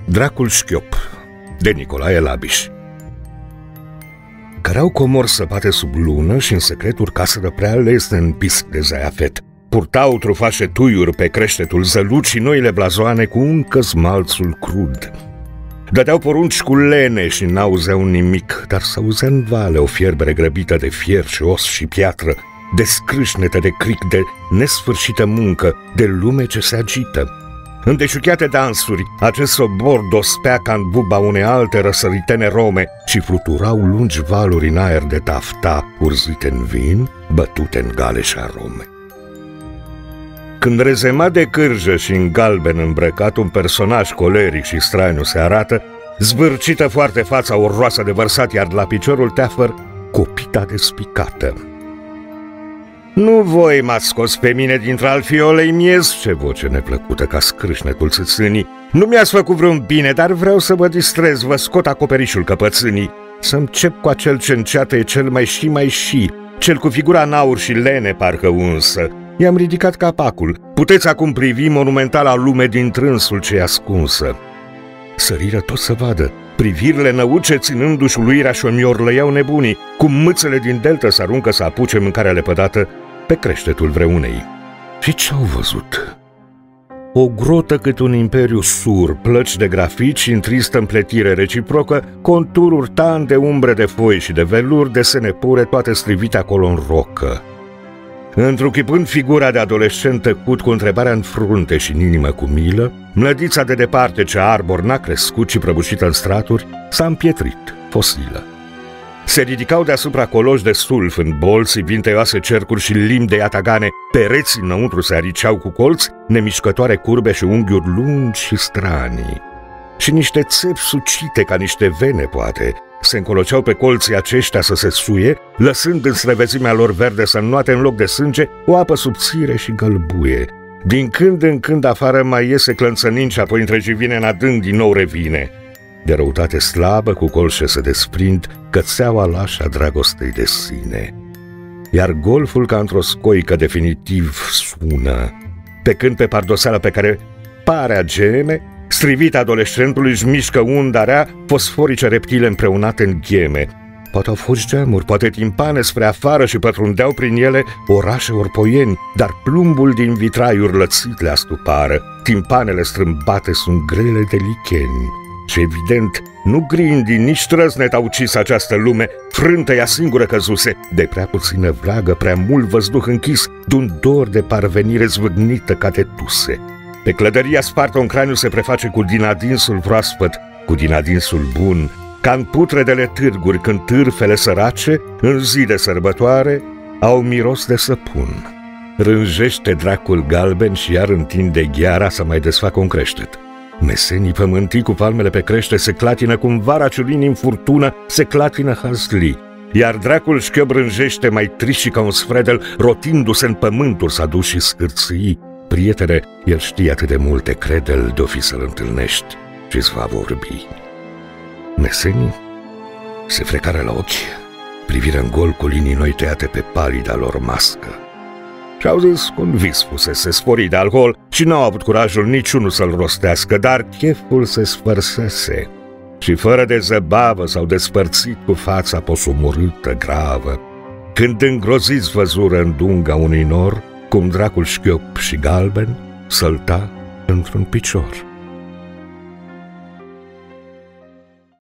Dracul Șchiop, de Nicolae Labiș. Căreau comori săpate sub lună și în secret urcaseră prea lesne în pisc de zaiafet. Purtau trufașe tuiuri pe creștetul zălut și noile blazoane cu încă smalțul crud. Dădeau porunci cu lene și n-auzeau nimic, dar s-auzea în vale o fierbere grăbită de fier și os și piatră, de scrâșnete de cric, de nesfârșită muncă, de lume ce se agită. În deșuchiate dansuri, acest sobor dospea ca în buba unei alte răsăritene Rome și fluturau lungi valuri în aer de tafta, urzite în vin, bătute în gale și arome. Când rezema de cârjă și în galben îmbrăcat un personaj coleric și straniu se arată, zvârcită foarte fața orroasă de vărsat, iar la piciorul teafăr copita despicată. "Nu voi m-ați scos pe mine dintre alfiolei miez," ce voce neplăcută ca scrâșnetul țâțânii. "Nu mi-ați făcut vreun bine, dar vreau să vă distrez, vă scot acoperișul căpățânii. Să-mi cep cu acel ce înceată e cel mai și, cel cu figura în aur și lene parcă unsă. I-am ridicat capacul, puteți acum privi monumentala lume din trânsul ce e ascunsă." Săriră tot să vadă, privirile năuce ținându-și uluirea și o miorlăiau nebunii, cum mâțele din deltă s-aruncă să apuce mâncarea lepădată pe creștetul vreunei. Și ce-au văzut? O grotă cât un imperiu sur, plăci de grafit și în tristă împletire reciprocă, contururi tan de umbre de foi și de veluri, desene pure, toate strivite acolo în rocă. Întruchipând figura de adolescent tăcut cu întrebarea în frunte și în inimă cu milă, mlădița de departe ce arbor n-a crescut și prăbușită în straturi, s-a împietrit, fosilă. Se ridicau deasupra coloși de sulf în bolți, vinteioase cercuri și limbi de iatagane, pereții înăuntru se ariceau cu colți, nemișcătoare curbe și unghiuri lungi și stranii. Și niște țepi sucite ca niște vene, poate, se încoloceau pe colții aceștia să se suie, lăsând în străvezimea lor verde să înnoate în loc de sânge o apă subțire și gălbuie. Din când în când afară mai iese clănțănind și apoi întrejivine în adânc din nou revine. De răutate slabă, cu colșe se desprind cățeaua lașă a dragostei de sine. Iar golful ca într-o scoică definitiv sună, pe când pe pardoseala pe care pare a geme, strivit adolescentului își mișcă unda rea, fosforice reptile împreunate în gheme. Poate au fost geamuri, poate timpane spre afară și pătrundeau prin ele orașe orpoieni, dar plumbul din vitraiuri lățit le astupară. Timpanele strâmbate sunt grele de licheni. Și evident, nu grindii, nici trăznet au ucis această lume, frântă ea singură căzuse, de prea puțină vlagă, prea mult văzduh închis, de-un dor de parvenire zvâgnită ca de tuse. Pe clădăria spartă în craniu se preface cu dinadinsul proaspăt, cu dinadinsul bun, ca în putredele târguri când târfele sărace, în zi de sărbătoare, au miros de săpun. Rânjește dracul galben și iar întinde gheara să mai desfacă un creștet. Mesenii pământii cu palmele pe crește se clatină cum vara ciulini în furtună, se clatină hazli. Iar dracul Șchiop rânjește mai trist și ca un sfredel, rotindu-se în pământuri s-a dus și scârții. Prietene, el știe atât de multe, crede-l de-o fi să-l întâlnești și-ți va vorbi. Mesenii se frecară la ochi, privirea în gol cu linii noi tăiate pe palida lor mască. Și-au zis că un vis fusese sporit de alcool și n-au avut curajul niciunul să-l rostească, dar cheful se sfărsese și fără de zăbavă s-au despărțit cu fața posomorâtă, gravă, când îngroziți văzură în dunga unui nor cum dracul Șchiop și galben sălta într-un picior.